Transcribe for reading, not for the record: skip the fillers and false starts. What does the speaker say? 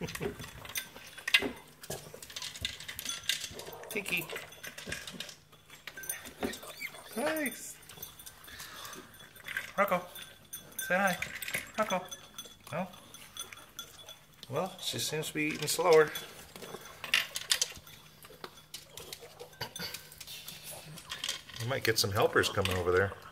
Tiki. Nice. Rocco, say hi. Rocco. No? Well, she seems to be eating slower. You might get some helpers coming over there.